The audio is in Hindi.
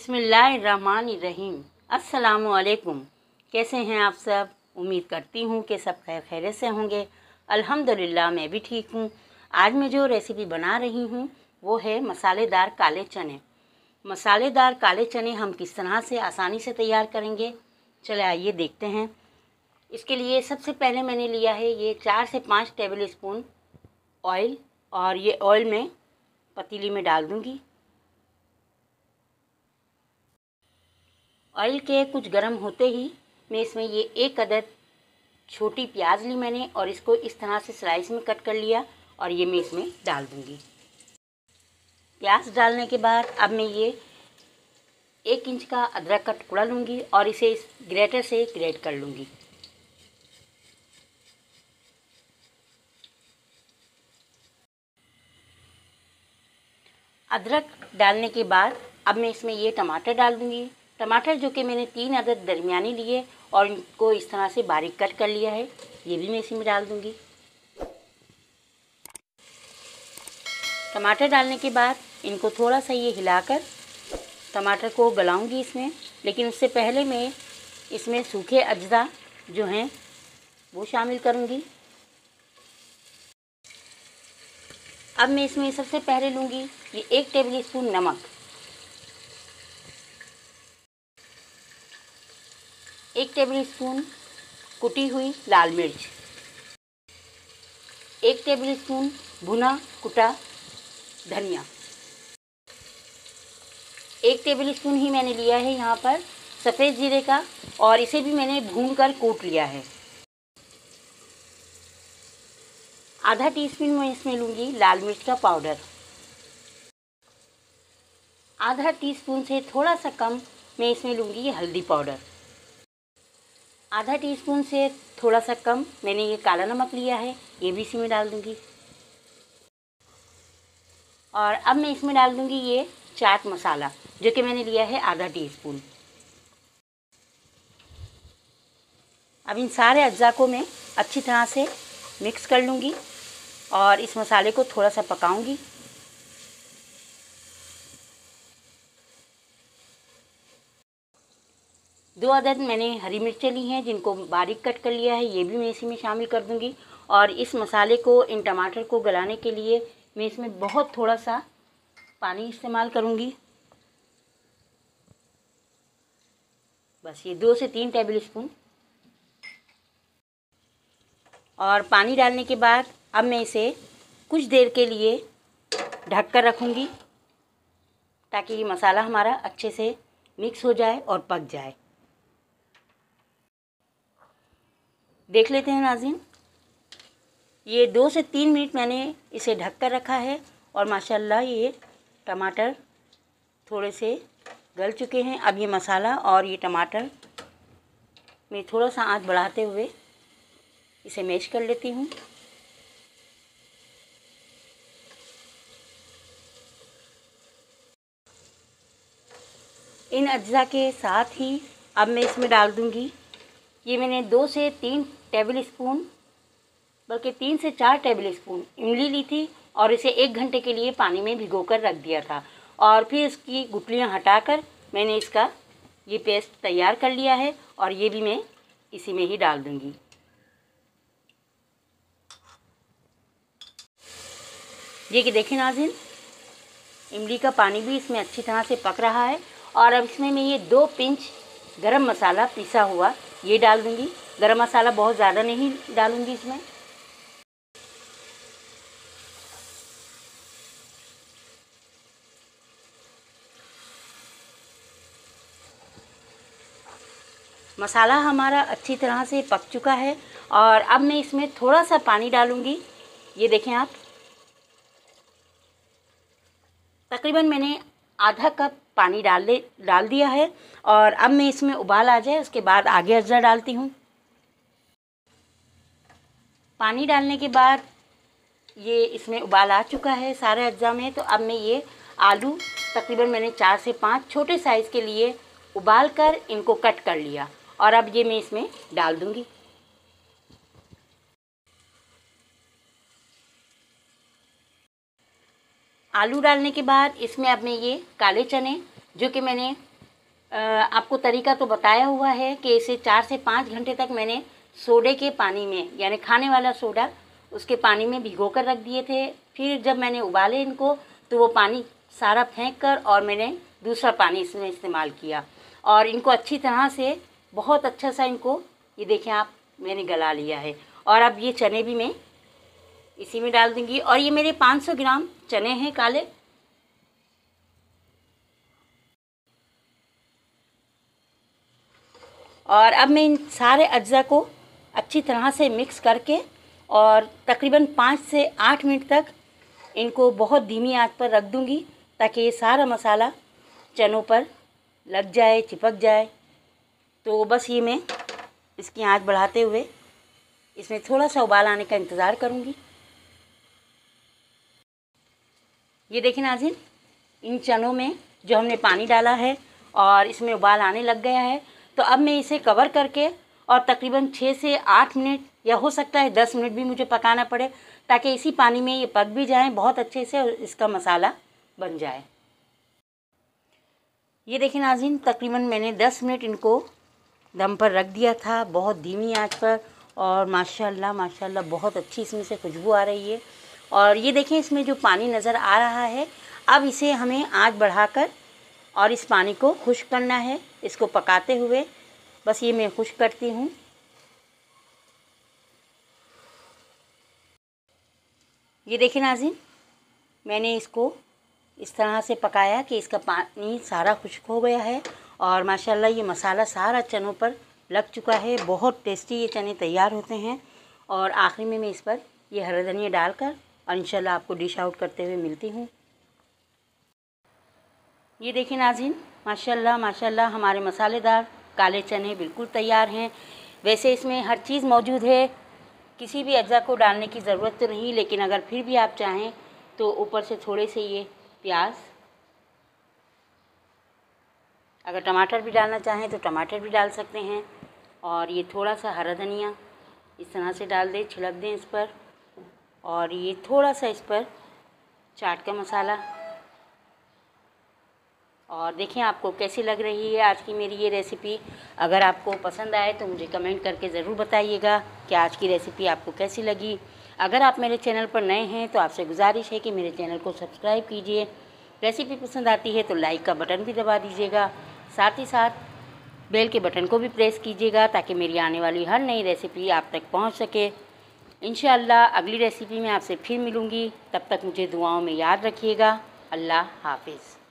बिस्मिल्लाहिर्रहमानिर्रहीम। अस्सलामुअलैकुम। कैसे हैं आप सब? उम्मीद करती हूँ कि सब खैर खैरियत से होंगे। अल्हम्दुलिल्लाह मैं भी ठीक हूँ। आज मैं जो रेसिपी बना रही हूँ वो है मसालेदार काले चने। मसालेदार काले चने हम किस तरह से आसानी से तैयार करेंगे, चले आइए देखते हैं। इसके लिए सबसे पहले मैंने लिया है ये 4 से 5 टेबल स्पून ऑयल, और ये ऑयल मैं पतीली में डाल दूँगी। ऑयल के कुछ गर्म होते ही मैं इसमें ये 1 अदद छोटी प्याज ली मैंने, और इसको इस तरह से स्लाइस में कट कर लिया, और ये मैं इसमें डाल दूँगी। प्याज डालने के बाद अब मैं ये 1 इंच का अदरक का टुकड़ा लूँगी और इसे इस ग्रेटर से ग्रेट कर लूँगी। अदरक डालने के बाद अब मैं इसमें ये टमाटर डाल दूँगी। टमाटर जो कि मैंने 3 अदद दरमियानी लिए और इनको इस तरह से बारीक कट कर लिया है, ये भी मैं इसी में डाल दूँगी। टमाटर डालने के बाद इनको थोड़ा सा ये हिलाकर टमाटर को गलाऊंगी इसमें, लेकिन उससे पहले मैं इसमें सूखे अज्जा जो हैं वो शामिल करूँगी। अब मैं इसमें सबसे पहले लूँगी ये 1 टेबल स्पून नमक, 1 टेबल स्पून कुटी हुई लाल मिर्च, 1 टेबल स्पून भुना कुटा धनिया, 1 टेबल स्पून ही मैंने लिया है यहाँ पर सफ़ेद जीरे का, और इसे भी मैंने भूनकर कूट लिया है। आधा टीस्पून मैं इसमें लूँगी लाल मिर्च का पाउडर, आधा टीस्पून से थोड़ा सा कम मैं इसमें लूँगी ये हल्दी पाउडर, आधा टीस्पून से थोड़ा सा कम मैंने ये काला नमक लिया है, ये भी इसी में डाल दूँगी। और अब मैं इसमें डाल दूँगी ये चाट मसाला जो कि मैंने लिया है आधा टीस्पून। अब इन सारे अज्जा को मैं अच्छी तरह से मिक्स कर लूँगी और इस मसाले को थोड़ा सा पकाऊँगी। दो अदद मैंने हरी मिर्चें ली हैं जिनको बारीक कट कर लिया है, ये भी मैं इसी में शामिल कर दूँगी। और इस मसाले को, इन टमाटर को गलाने के लिए मैं इसमें बहुत थोड़ा सा पानी इस्तेमाल करूँगी, बस ये 2 से 3 टेबल स्पून। और पानी डालने के बाद अब मैं इसे कुछ देर के लिए ढक कर रखूँगी ताकि ये मसाला हमारा अच्छे से मिक्स हो जाए और पक जाए। देख लेते हैं नाज़रीन, ये 2 से 3 मिनट मैंने इसे ढक कर रखा है और माशाल्लाह ये टमाटर थोड़े से गल चुके हैं। अब ये मसाला और ये टमाटर मैं थोड़ा सा आंच बढ़ाते हुए इसे मैश कर लेती हूँ। इन अज्जा के साथ ही अब मैं इसमें डाल दूँगी, ये मैंने 2 से 3 टेबल स्पून, बल्कि 3 से 4 टेबल स्पून इमली ली थी और इसे 1 घंटे के लिए पानी में भिगोकर रख दिया था, और फिर इसकी गुठलियाँ हटाकर मैंने इसका ये पेस्ट तैयार कर लिया है, और ये भी मैं इसी में ही डाल दूँगी। ये कि देखें नाज़रीन, इमली का पानी भी इसमें अच्छी तरह से पक रहा है। और अब इसमें मैं ये 2 पिंच गरम मसाला पिसा हुआ ये डाल दूँगी। गरम मसाला बहुत ज़्यादा नहीं डालूँगी इसमें। मसाला हमारा अच्छी तरह से पक चुका है और अब मैं इसमें थोड़ा सा पानी डालूँगी। ये देखें आप, तकरीबन मैंने आधा कप पानी डाल दिया है, और अब मैं इसमें उबाल आ जाए उसके बाद आगे अज्जा डालती हूँ। पानी डालने के बाद ये इसमें उबाल आ चुका है सारे अज्जा में, तो अब मैं ये आलू तकरीबन मैंने 4 से 5 छोटे साइज़ के लिए उबाल कर इनको कट कर लिया, और अब ये मैं इसमें डाल दूँगी। आलू डालने के बाद इसमें अब मैं ये काले चने जो कि मैंने आपको तरीका तो बताया हुआ है कि इसे 4 से 5 घंटे तक मैंने सोडे के पानी में, यानी खाने वाला सोडा, उसके पानी में भिगो कर रख दिए थे। फिर जब मैंने उबाले इनको तो वो पानी सारा फेंक कर और मैंने दूसरा पानी इसमें इस्तेमाल किया और इनको अच्छी तरह से बहुत अच्छा सा इनको, ये देखें आप, मैंने गला लिया है। और अब ये चने भी मैं इसी में डाल दूँगी। और ये मेरे 500 ग्राम चने हैं काले। और अब मैं इन सारे अज्जा को अच्छी तरह से मिक्स करके और तकरीबन 5 से 8 मिनट तक इनको बहुत धीमी आंच पर रख दूँगी ताकि ये सारा मसाला चनों पर लग जाए, चिपक जाए। तो बस ये मैं इसकी आंच बढ़ाते हुए इसमें थोड़ा सा उबाल आने का इंतज़ार करूँगी। ये देखिए नाज़रीन, इन चनों में जो हमने पानी डाला है और इसमें उबाल आने लग गया है। तो अब मैं इसे कवर करके और तकरीबन 6 से 8 मिनट या हो सकता है 10 मिनट भी मुझे पकाना पड़े ताकि इसी पानी में ये पक भी जाए बहुत अच्छे से और इसका मसाला बन जाए। ये देखिए नाज़रीन, तकरीबन मैंने 10 मिनट इनको दम पर रख दिया था बहुत धीमी आंच पर और माशाल्लाह माशाल्लाह बहुत अच्छी इसमें से खुशबू आ रही है। और ये देखें इसमें जो पानी नज़र आ रहा है, अब इसे हमें आंच बढ़ाकर और इस पानी को खुश्क करना है। इसको पकाते हुए बस ये मैं खुश्क करती हूँ। ये देखिए नाज़रीन, मैंने इसको इस तरह से पकाया कि इसका पानी सारा खुश्क हो गया है और माशाल्लाह ये मसाला सारा चनों पर लग चुका है। बहुत टेस्टी ये चने तैयार होते हैं। और आखिरी में मैं इस पर ये हरा धनिया डालकर और इंशाल्लाह आपको डिश आउट करते हुए मिलती हूँ। ये देखिए नाज़रीन, माशाल्लाह माशाल्लाह हमारे मसालेदार काले चने बिल्कुल तैयार हैं। वैसे इसमें हर चीज़ मौजूद है, किसी भी अज्जा को डालने की ज़रूरत तो नहीं, लेकिन अगर फिर भी आप चाहें तो ऊपर से थोड़े से ये प्याज, अगर टमाटर भी डालना चाहें तो टमाटर भी डाल सकते हैं। और ये थोड़ा सा हरा धनिया इस तरह से डाल दें, छिड़क दें इस पर। और ये थोड़ा सा इस पर चाट का मसाला। और देखें आपको कैसी लग रही है आज की मेरी ये रेसिपी। अगर आपको पसंद आए तो मुझे कमेंट करके ज़रूर बताइएगा कि आज की रेसिपी आपको कैसी लगी। अगर आप मेरे चैनल पर नए हैं तो आपसे गुजारिश है कि मेरे चैनल को सब्सक्राइब कीजिए। रेसिपी पसंद आती है तो लाइक का बटन भी दबा दीजिएगा, साथ ही साथ बेल के बटन को भी प्रेस कीजिएगा ताकि मेरी आने वाली हर नई रेसिपी आप तक पहुंच सके। इंशाअल्लाह अगली रेसिपी में आपसे फिर मिलूँगी, तब तक मुझे दुआओं में याद रखिएगा। अल्लाह हाफिज़।